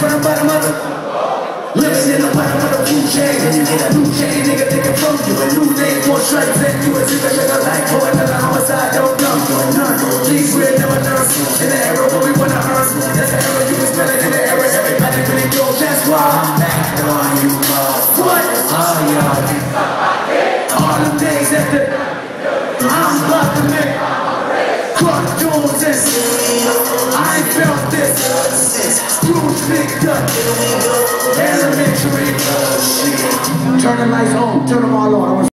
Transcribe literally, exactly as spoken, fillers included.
from the bottom of the living in the bottom of the food chain. And you get a new chain, nigga taking from you. A new name, more stripes than you. As if I look alike for another homicide, don't know. None, these we're never none. In the era where we wanna earn. That's the era you can spend it in the era. Everybody really know that's why I'm back on you, uh. What? Oh, yeah. All the days that the I'm about to make cartoons and I ain't felt this. Bruce Big Duck. Elementary. Turn the lights on. Turn them all on.